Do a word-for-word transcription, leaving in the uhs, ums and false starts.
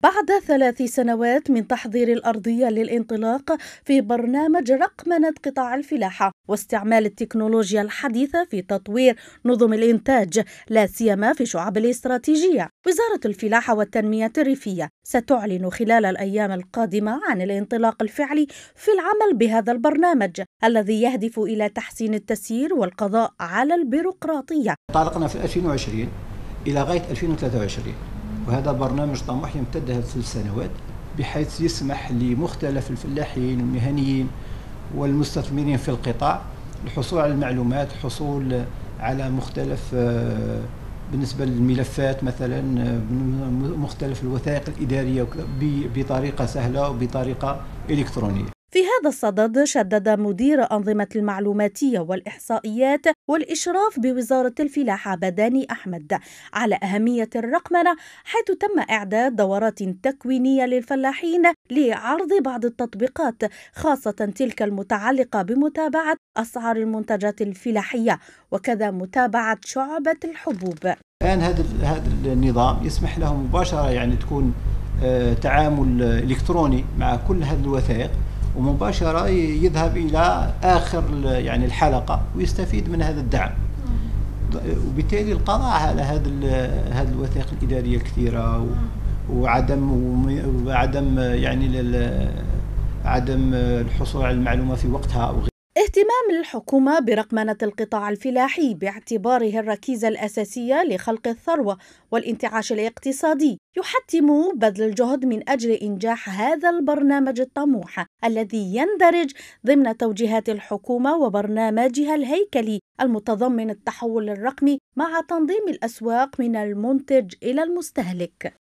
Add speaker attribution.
Speaker 1: بعد ثلاث سنوات من تحضير الأرضية للانطلاق في برنامج رقمنة قطاع الفلاحة واستعمال التكنولوجيا الحديثة في تطوير نظم الإنتاج لا سيما في شعب الاستراتيجية، وزارة الفلاحة والتنمية الريفية ستعلن خلال الأيام القادمة عن الانطلاق الفعلي في العمل بهذا البرنامج الذي يهدف إلى تحسين التسيير والقضاء على البيروقراطية.
Speaker 2: انطلقنا في ألفين وعشرين إلى غاية ألفين وثلاثة وعشرين، وهذا برنامج طموح يمتد ثلاث سنوات بحيث يسمح لمختلف الفلاحين والمهنيين والمستثمرين في القطاع الحصول على المعلومات، الحصول على مختلف بالنسبة للملفات مثلا مختلف الوثائق الإدارية بطريقة سهلة وبطريقة إلكترونية.
Speaker 1: في هذا الصدد شدد مدير أنظمة المعلوماتية والإحصائيات والإشراف بوزارة الفلاحة بداني أحمد على أهمية الرقمنة، حيث تم إعداد دورات تكوينية للفلاحين لعرض بعض التطبيقات خاصة تلك المتعلقة بمتابعة أسعار المنتجات الفلاحية وكذا متابعة شعبة الحبوب.
Speaker 2: الآن هذا هذا النظام يسمح له مباشرة يعني تكون تعامل إلكتروني مع كل هذه الوثائق، ومباشرة يذهب إلى آخر يعني الحلقة ويستفيد من هذا الدعم، وبالتالي القضاء على هذه هذه الوثائق الإدارية الكثيرة وعدم وعدم يعني عدم الحصول على المعلومة في وقتها.
Speaker 1: اهتمام الحكومة برقمنة القطاع الفلاحي باعتباره الركيزة الأساسية لخلق الثروة والانتعاش الاقتصادي يحتم بذل الجهد من أجل إنجاح هذا البرنامج الطموح الذي يندرج ضمن توجيهات الحكومة وبرنامجها الهيكلي المتضمن التحول الرقمي مع تنظيم الأسواق من المنتج إلى المستهلك.